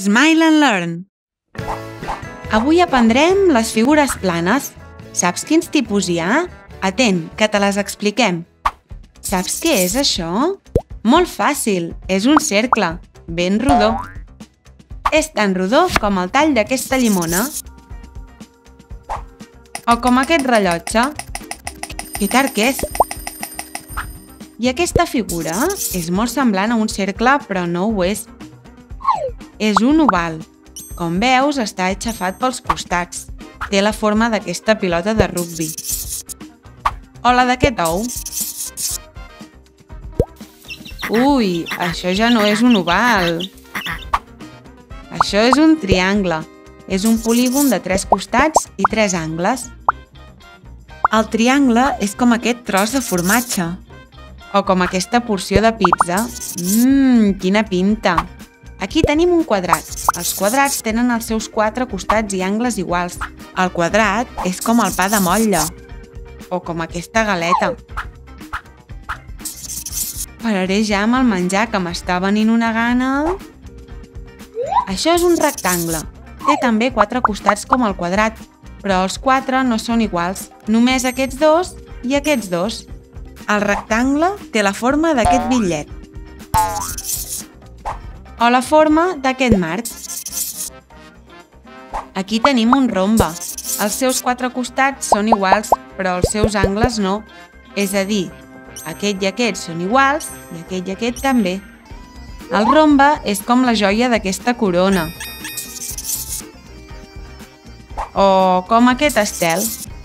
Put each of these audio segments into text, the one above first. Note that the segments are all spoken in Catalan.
Smile and Learn. Avui aprendrem les figures planes. Saps quins tipus hi ha? Atent, que te les expliquem. Saps què és això? Molt fàcil, és un cercle, ben rodó. És tan rodó com el tall d'aquesta llimona. O com aquest rellotge. Que tard és! I aquesta figura és molt semblant a un cercle, però no ho és. És un oval. Com veus, està aixafat pels costats. Té la forma d'aquesta pilota de rugbi. O la d'aquest ou. Ui, això ja no és un oval. Això és un triangle. És un polígon de 3 costats i 3 angles. El triangle és com aquest tros de formatge. O com aquesta porció de pizza. Quina pinta! Aquí tenim un quadrat. Els quadrats tenen els seus 4 costats i angles iguals. El quadrat és com el pa de motlle. O com aquesta galeta. Pararé ja amb el menjar, que m'està venint una gana. Això és un rectangle. Té també 4 costats com el quadrat, però els 4 no són iguals. Només aquests dos i aquests dos. El rectangle té la forma d'aquest bitllet. O la forma d'aquest marc. Aquí tenim un rombe. Els seus 4 costats són iguals, però els seus angles no. És a dir, aquest i aquest són iguals i aquest també. El rombe és com la joia d'aquesta corona. O com aquest estel.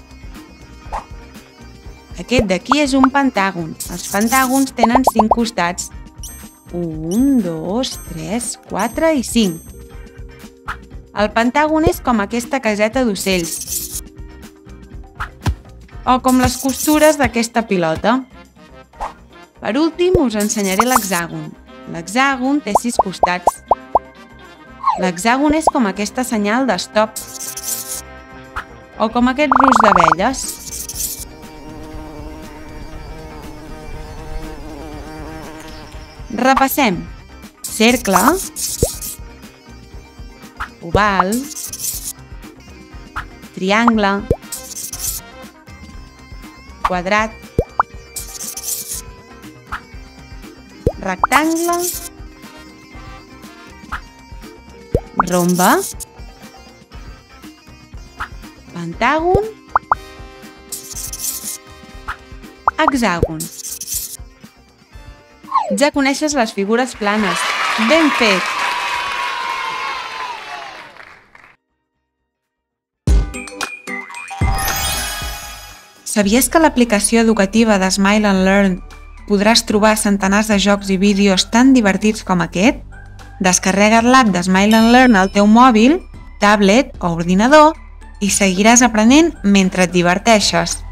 Aquest d'aquí és un pentàgon. Els pentàgons tenen 5 costats. 1, 2, 3, 4 i 5. El pentàgon és com aquesta caseta d'ocells. O com les costures d'aquesta pilota. Per últim, us ensenyaré l'hexàgon. L'hexàgon té 6 costats. L'hexàgon és com aquesta senyal d'estop. O com aquest rus d'abelles. Repassem. Cercle, oval, triangle, quadrat, rectangle, rombe, pentàgon, hexàgon. Ja coneixes les figures planes. Ben fet! Sabies que a l'aplicació educativa de Smile and Learn podràs trobar centenars de jocs i vídeos tan divertits com aquest? Descarrega't l'app de Smile and Learn al teu mòbil, tablet o ordinador i seguiràs aprenent mentre et diverteixes.